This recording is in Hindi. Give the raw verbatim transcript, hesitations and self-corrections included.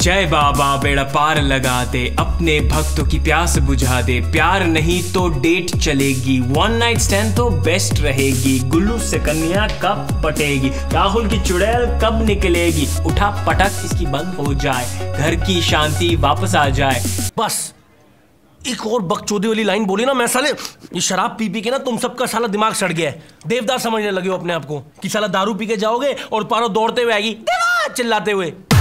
जय बाबा बेड़ा पार लगा दे, अपने भक्तों की प्यास बुझा दे। प्यार नहीं तो डेट चलेगी, वन नाइट स्टैंड तो बेस्ट रहेगी। गुल्लू से कन्या कब पटेगी, राहुल की चुड़ैल कब निकलेगी। उठा पटक इसकी बंद हो जाए, घर की शांति वापस आ जाए। बस एक और बकचोदी वाली लाइन बोली ना, मैं साले ये शराब पी पी के ना तुम सबका साला दिमाग सड़ गया है। देवदास समझने लगे हो अपने आप को कि साला दारू पी के जाओगे और पारो दौड़ते हुए आएगी चिल्लाते हुए।